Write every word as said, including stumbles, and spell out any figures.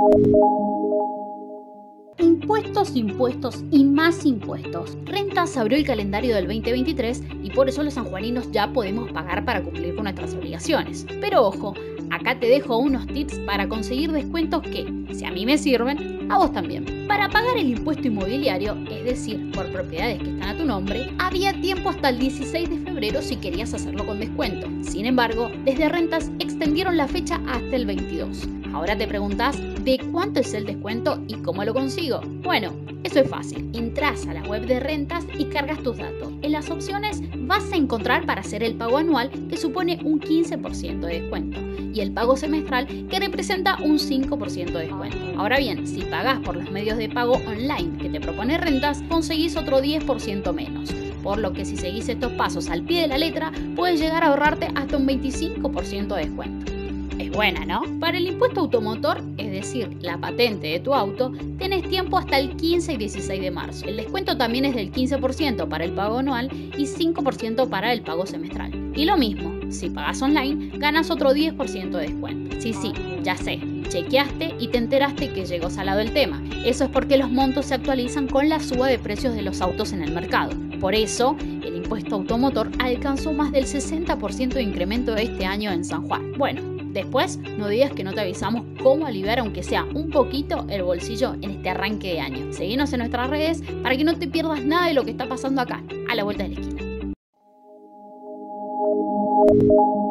Impuestos, impuestos y más impuestos. Rentas abrió el calendario del veinte veintitrés y por eso los sanjuaninos ya podemos pagar para cumplir con nuestras obligaciones. Pero ojo, acá te dejo unos tips para conseguir descuentos que, si a mí me sirven, a vos también. Para pagar el impuesto inmobiliario, es decir, por propiedades que están a tu nombre, había tiempo hasta el dieciséis de febrero si querías hacerlo con descuento. Sin embargo, desde Rentas extendieron la fecha hasta el veintidós. Ahora te preguntás de cuánto es el descuento y cómo lo consigo. Bueno, eso es fácil. Entrás a la web de Rentas y cargas tus datos. En las opciones vas a encontrar para hacer el pago anual, que supone un quince por ciento de descuento, y el pago semestral, que representa un cinco por ciento de descuento. Ahora bien, si pagás por los medios de pago online que te propone Rentas, conseguís otro diez por ciento menos. Por lo que si seguís estos pasos al pie de la letra, puedes llegar a ahorrarte hasta un veinticinco por ciento de descuento. Es buena, ¿no? Para el impuesto automotor, es decir, la patente de tu auto, tenés tiempo hasta el quince y dieciséis de marzo. El descuento también es del quince por ciento para el pago anual y cinco por ciento para el pago semestral. Y lo mismo, si pagas online, ganas otro diez por ciento de descuento. Sí, sí, ya sé, chequeaste y te enteraste que llegó salado el tema. Eso es porque los montos se actualizan con la suba de precios de los autos en el mercado. Por eso, el impuesto automotor alcanzó más del sesenta por ciento de incremento este año en San Juan. Bueno, después no digas que no te avisamos cómo aliviar, aunque sea un poquito, el bolsillo en este arranque de año. Seguinos en nuestras redes para que no te pierdas nada de lo que está pasando acá, a la vuelta de la esquina.